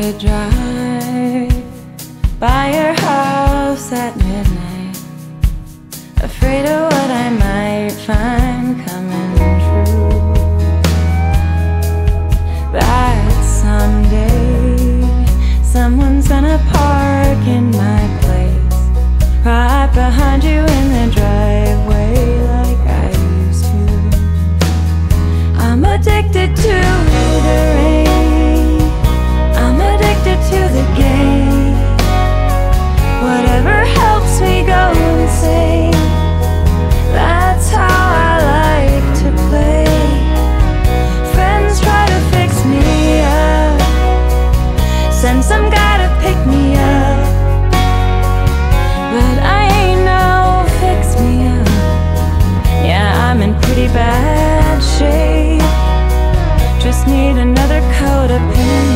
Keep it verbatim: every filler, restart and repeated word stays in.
would drive by your house at midnight, afraid of what I might find coming true. That someday someone's gonna park in my place, right behind you in the driveway like I used to. I'm addicted to the rain, I'm addicted to the game. Whatever helps me go insane, that's how I like to play. Friends try to fix me up, send some guy to pick me up, but I ain't no fix me up. Yeah, I'm in pretty bad shape, just need another coat of paint.